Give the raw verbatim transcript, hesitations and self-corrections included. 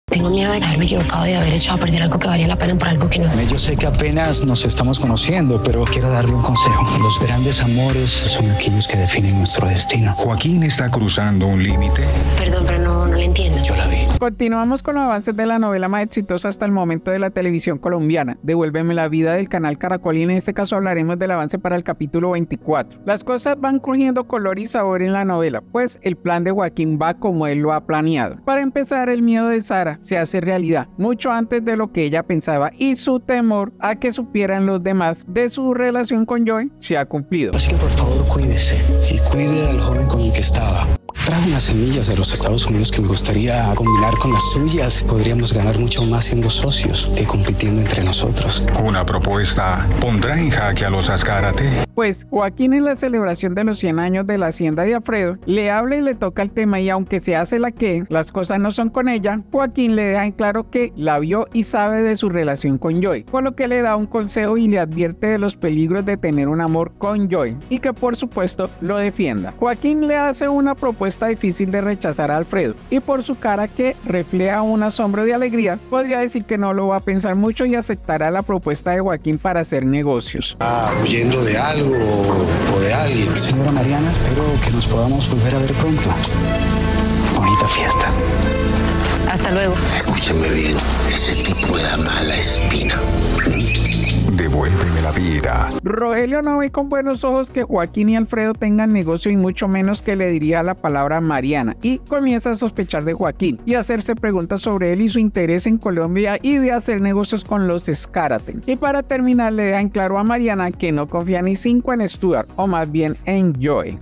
Tengo miedo de haberme equivocado y de haber echado a perder algo que valía la pena por algo que no. Yo sé que apenas nos estamos conociendo, pero quiero darle un consejo. Los grandes amores son aquellos que definen nuestro destino. Joaquín está cruzando un límite. Perdón, pero no, no le entiendo. Yo la vi. Continuamos con los avances de la novela más exitosa hasta el momento de la televisión colombiana, Devuélveme la vida, del canal Caracol, y en este caso hablaremos del avance para el capítulo veinticuatro. Las cosas van cogiendo color y sabor en la novela, pues el plan de Joaquín va como él lo ha planeado. Para empezar, el miedo de Sara se hace realidad mucho antes de lo que ella pensaba, y su temor a que supieran los demás de su relación con Joy se ha cumplido. Así que por favor cuídese y cuide al joven con el que estaba. Trajo unas semillas de los Estados Unidos que me gustaría combinar con las suyas. Podríamos ganar mucho más siendo socios que compitiendo entre nosotros. Una propuesta pondrá en jaque a los Azcárate. Pues Joaquín, en la celebración de los cien años de la hacienda de Alfredo, le habla y le toca el tema, y aunque se hace la que las cosas no son con ella, Joaquín le deja en claro que la vio y sabe de su relación con Joy, por lo que le da un consejo y le advierte de los peligros de tener un amor con Joy y que por supuesto lo defienda. Joaquín le hace una propuesta difícil de rechazar a Alfredo, y por su cara, que refleja un asombro de alegría, podría decir que no lo va a pensar mucho y aceptará la propuesta de Joaquín para hacer negocios. Ah, huyendo de algo o de alguien. Señora Mariana, espero que nos podamos volver a ver pronto. Bonita fiesta. Hasta luego. Escúcheme bien, ese tipo da mala espina. Devuélveme la vida. Rogelio no ve con buenos ojos que Joaquín y Alfredo tengan negocio, y mucho menos que le diría la palabra Mariana, y comienza a sospechar de Joaquín y a hacerse preguntas sobre él y su interés en Colombia y de hacer negocios con los Azcárate. Y para terminar, le deja en claro a Mariana que no confía ni cinco en Stuart, o más bien en Joy.